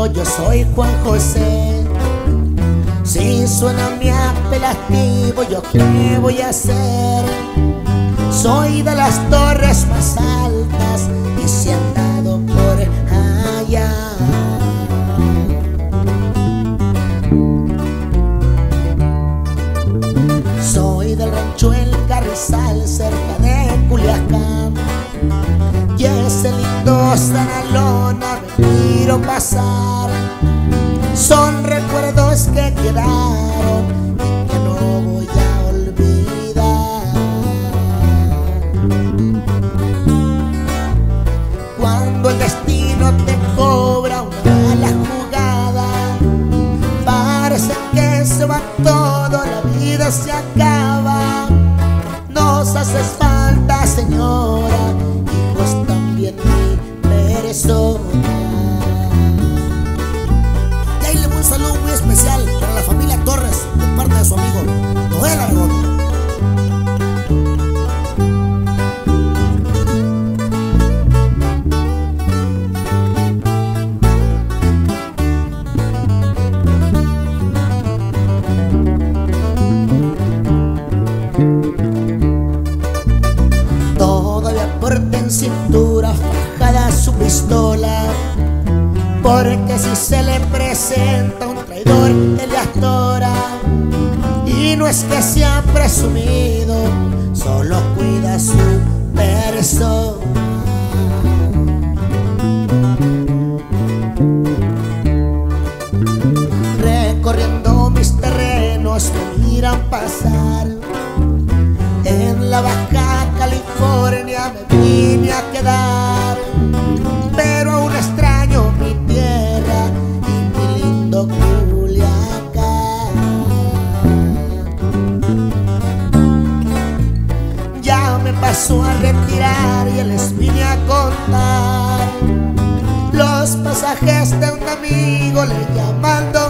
yo soy Juan José. Si suena mi apelativo, ¿yo qué voy a hacer? Soy de las torres más altas y si he andado por allá. Soy del rancho El Carrizal, cerca de Culiacán, y ese lindo Sanalona me miro pasar. Son recuerdos que quedaron y que no voy a olvidar. Cuando el destino te cobra una mala jugada, parece que se va todo, la vida se acaba. Nos haces falta, señora, hijos también mi persona. Y ahí le voy un saludo muy especial para la familia Torres, de parte de su amigo Noel Aragón. En cintura fajada su pistola, porque si se le presenta un traidor, él le atora. Y no es que sea presumido, solo cuida su persona. Recorriendo mis terrenos me miran pasar. En la Baja California me vine a quedar, pero aún extraño mi tierra y mi lindo Culiacán. Ya me pasó a retirar y les vine a contar los pasajes de un amigo le llaman